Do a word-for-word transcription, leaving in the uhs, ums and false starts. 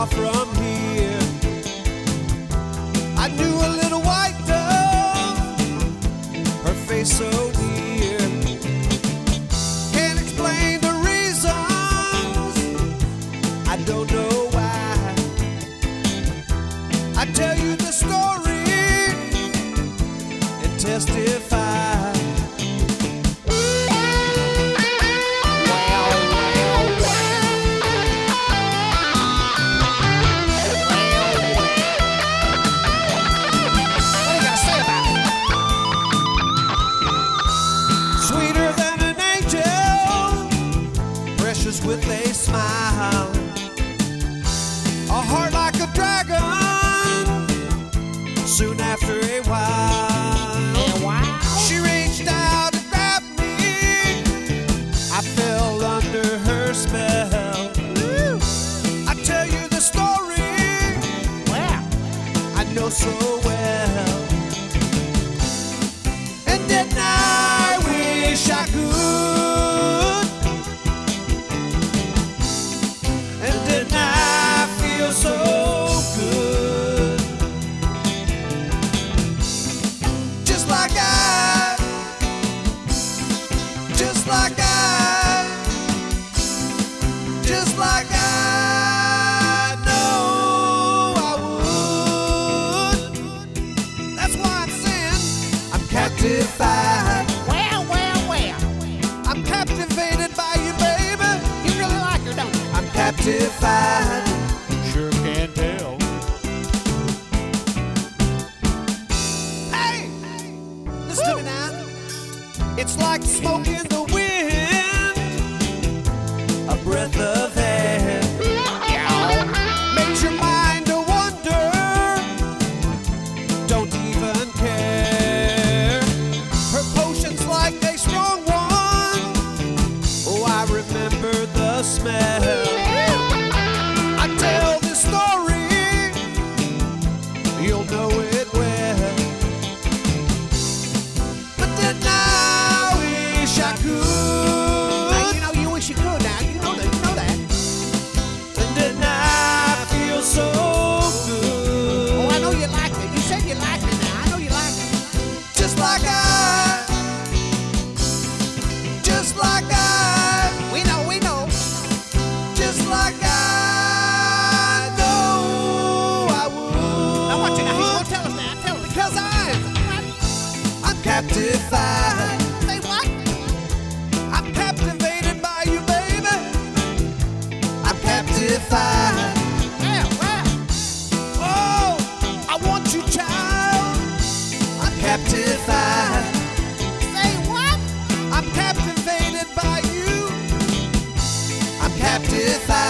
from here. I knew a little white dove, her face so near. Can't explain the reasons, I don't know why. I tell you the story and testify. With a smile, a heart like a dragon. Soon after a while, she reached out and grabbed me. I fell under her spell. I tell you the story, I know so well. And didn't I wish I could? So good, just like I, just like I, just like I know I would. That's why I'm saying I'm captified. Well, well, well. I'm captivated by you, baby. You really like her, don't you? I'm captified. Sure can tell. Hey, listen to me now. It's like smoke in the wind, a breath of air. Makes your mind to wonder, don't even care. Her potion's like a strong one. Oh, I remember the smell. I tell this story, you'll know it well. But then I wish I could. Now, you know, you wish you could now. You know that. You know that. And then I feel so good. Oh, I know you like me. You said you like me now. I know you like me. Just like I, just like I, We know, we know. just like I. Captified. Say what? I'm captivated by you, baby. I'm captified. Well, well. Oh, I want you, child. I'm captified. Say what? I'm captivated by you. I'm captified.